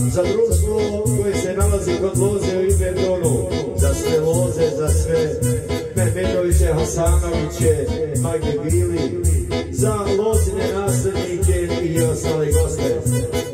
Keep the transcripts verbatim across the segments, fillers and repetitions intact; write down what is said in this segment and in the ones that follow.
za društvo koje se nalazi kod loze u Iberdonu, za sve loze, za sve Mehmedoviće, Hasanoviće, Magde Bili, za lozine nasljednike i ostale goste.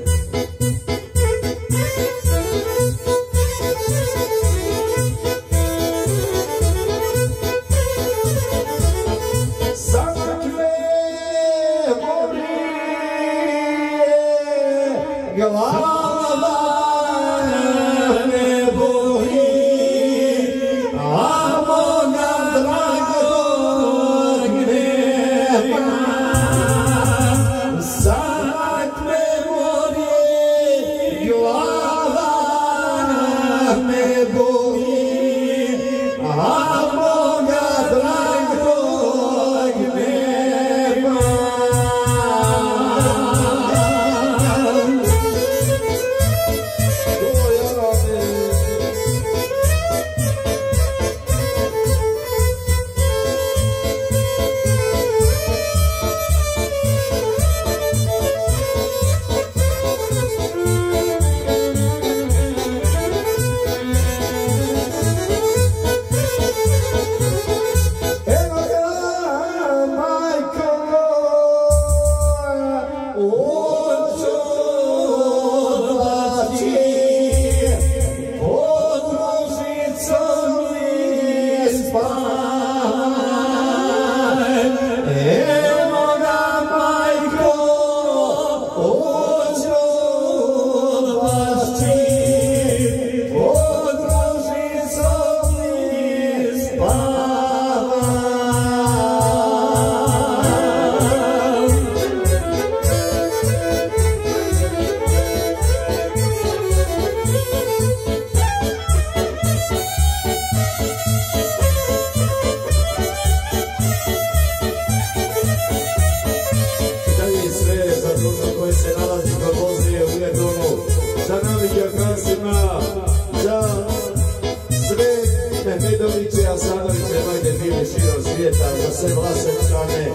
Mehmedoviće, Hasanoviće, Magde Bili širom svijeta, za sve Vlasenčane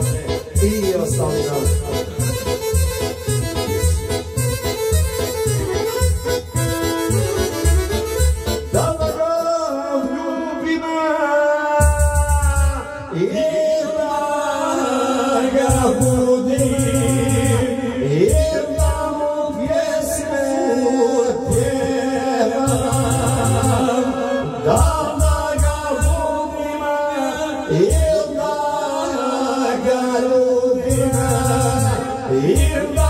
i ostali narod. Here